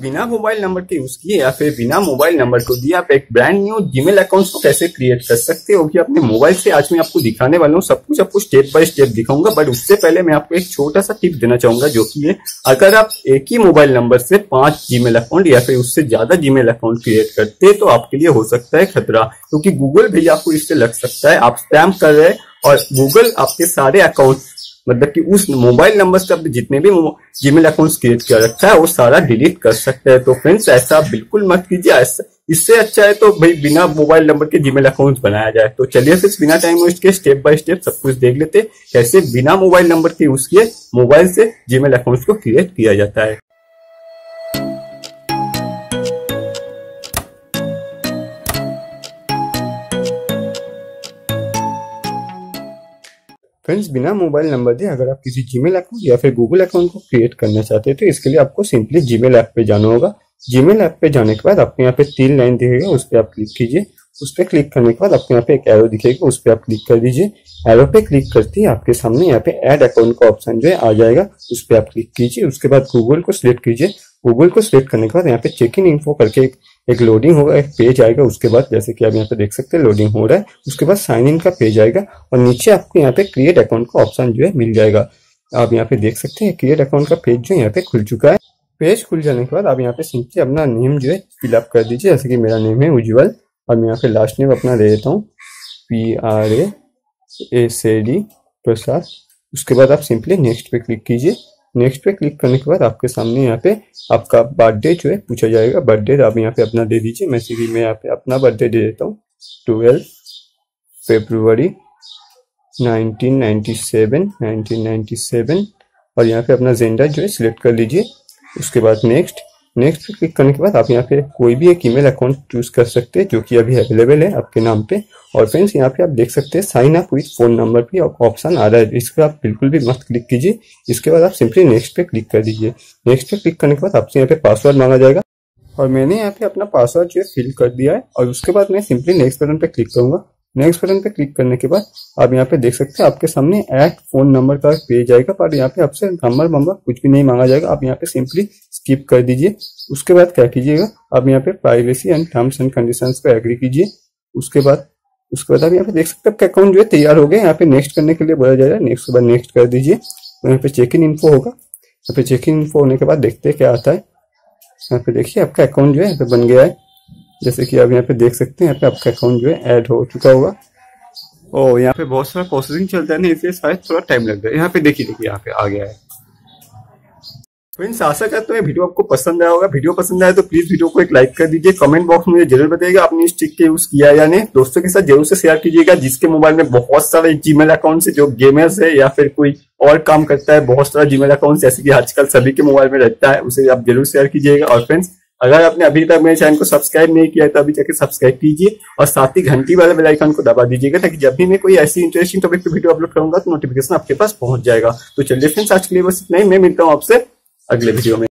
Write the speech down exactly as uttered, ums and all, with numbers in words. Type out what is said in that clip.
बिना mobile number के use किए या फिर बिना मोबाइल नंबर को दिए आप एक ब्रांड न्यू जीमेल अकाउंट को कैसे क्रिएट कर सकते हो कि अपने मोबाइल से। आज मैं आपको दिखाने वाला हूँ, सब कुछ आपको स्टेप बाय स्टेप दिखाऊंगा। बट उससे पहले मैं आपको एक छोटा सा टिप देना चाहूंगा, जो कि है अगर आप एक ही मोबाइल नंबर से पांच जीमेल अकाउंट या फिर उससे ज्यादा जीमेल अकाउंट क्रिएट करते हैं तो आपके लिए हो सकता है खतरा, क्योंकि गूगल भी आपको इससे लग सकता है आप स्पैम कर रहे हैं और गूगल आपके सारे अकाउंट मतलब कि उस मोबाइल नंबर से आपने जितने भी जीमेल अकाउंट्स क्रिएट किया रखा है वो सारा डिलीट कर सकते हैं। तो फ्रेंड्स ऐसा बिल्कुल मत कीजिए। ऐसा इससे अच्छा है तो भाई बिना मोबाइल नंबर के जीमेल अकाउंट बनाया जाए। तो चलिए फिर बिना टाइम वेस्ट के स्टेप बाय स्टेप सब कुछ देख लेते हैं, कैसे बिना मोबाइल नंबर के यूज किए मोबाइल से जीमेल अकाउंट को क्रिएट किया जाता है। फ्रेंड्स, बिना मोबाइल नंबर दिए अगर आप किसी जीमेल अकाउंट या फिर गूगल अकाउंट को क्रिएट करना चाहते हैं तो इसके लिए आपको सिंपली जीमेल ऐप पे जाना होगा। जीमेल ऐप पे जाने के बाद आपको यहाँ पे तीन लाइन दिखेगा, उस पर आप क्लिक कीजिए। उस पर क्लिक करने के बाद आपको यहाँ पे एक एरो दिखेगा, उस पर आप क्लिक कर दीजिए। एरो पे क्लिक करते ही आपके सामने यहाँ पे ऐड अकाउंट का ऑप्शन जो है आ जाएगा, उस पर आप क्लिक कीजिए। उसके बाद गूगल को सिलेक्ट कीजिए। गूगल को सिलेक्ट करने के बाद यहाँ पे चेक इन इन्फो करके एक, एक लोडिंग होगा, एक पेज आएगा। उसके बाद जैसे कि आप यहाँ पे देख सकते हैं लोडिंग हो रहा है। उसके बाद साइन इन का पेज आएगा और नीचे आपको यहाँ पे क्रिएट अकाउंट का ऑप्शन जो है मिल जाएगा। आप यहाँ पे देख सकते हैं क्रिएट अकाउंट का पेज जो यहाँ पे खुल चुका है। पेज खुल जाने के बाद आप यहाँ पे सिंपली अपना नेम जो है फिलअप कर दीजिए। जैसे कि मेरा नेम है उज्जवल और मैं यहाँ पे लास्ट नेम अपना दे देता हूँ P R A S A D Prasad. उसके बाद आप सिंपली नेक्स्ट पे क्लिक कीजिए। नेक्स्ट पे क्लिक करने के बाद आपके सामने यहाँ पे आपका बर्थडे जो है पूछा जाएगा। बर्थडे आप यहाँ पे अपना दे दीजिए। मैं सीधी मैं यहाँ पे अपना बर्थडे दे देता हूँ ट्वेल्व फरवरी nineteen ninety seven nineteen ninety seven और यहाँ पे अपना जेंडर जो है सिलेक्ट कर लीजिए। उसके बाद नेक्स्ट नेक्स्ट पे क्लिक करने के बाद आप यहाँ पे कोई भी एक ईमेल अकाउंट चूज कर सकते हैं जो कि अभी अवेलेबल है आपके नाम पे। और फ्रेंड्स यहाँ पे आप देख सकते हैं sign up with phone number भी ऑप्शन आ रहा है, इस पर आप बिल्कुल भी मत क्लिक कीजिए। इसके बाद आप सिंपली नेक्स्ट पे क्लिक कर दीजिए। नेक्स्ट पे क्लिक करने के बाद आपसे यहाँ पे पासवर्ड मांगा जाएगा और मैंने यहाँ पे अपना पासवर्ड जो है फिल कर दिया है। और उसके बाद मैं सिंपली नेक्स्ट बटन पे क्लिक करूंगा। नेक्स्ट बटन पे क्लिक करने के बाद आप यहाँ पे देख सकते हैं आपके सामने ऐड फोन नंबर का पेज आएगा, पर यहाँ पे आपसे नंबर नंबर कुछ भी नहीं मांगा जाएगा। आप यहाँ पे सिंपली स्किप कर दीजिए। उसके बाद क्या कीजिएगा, आप यहाँ पे privacy and terms and conditions को एग्री कीजिए। उसके बाद उसके बाद आप यहाँ पे देख सकते हैं आपका अकाउंट जो है तैयार हो गया। यहाँ पे नेक्स्ट करने के लिए बोला जाएगा, नेक्स्ट के बाद नेक्स्ट कर दीजिए। यहाँ पे चेक इन इन्फो होगा। यहाँ पे चेक इन इन्फो होने के बाद देखते हैं क्या आता है। यहाँ पे देखिए आपका अकाउंट जो है यहाँ पे बन गया है। जैसे कि आप यहाँ पे देख सकते हैं यहाँ पे आपका अकाउंट जो है ऐड हो चुका होगा। ओ यहाँ पे बहुत सारा प्रोसेसिंग चलता है ना, इसलिए शायद थोड़ा टाइम लगता है। यहाँ पे देखिए देखिए यहाँ पे आ गया है। फ्रेंड्स, आशा करते हैं वीडियो आपको पसंद आया होगा। वीडियो पसंद आया तो प्लीज वीडियो को एक लाइक कर दीजिए। कमेंट बॉक्स में मुझे जरूर बताइएगा आपने इस ट्रिक के यूज किया या नहीं। दोस्तों के साथ जरूर से शेयर कीजिएगा जिसके मोबाइल में बहुत सारे जीमेल अकाउंट है, जो गेमर्स है या फिर कोई और काम करता है। बहुत सारा जीमेल अकाउंट जैसे कि आजकल सभी के मोबाइल में रहता है, उसे आप जरूर शेयर कीजिएगा। और फ्रेंड्स, अगर आपने अभी तक मेरे चैनल को सब्सक्राइब नहीं किया है तो अभी जाके सब्सक्राइब कीजिए और साथ ही घंटी वाले बेल आइकन को दबा दीजिएगा, ताकि जब भी मैं कोई ऐसी इंटरेस्टिंग टॉपिक पे वीडियो अपलोड करूंगा तो नोटिफिकेशन आपके पास पहुंच जाएगा। तो चलिए फ्रेंड्स, आज के लिए बस इतना ही। मैं मिलता हूं आपसे अगले वीडियो में।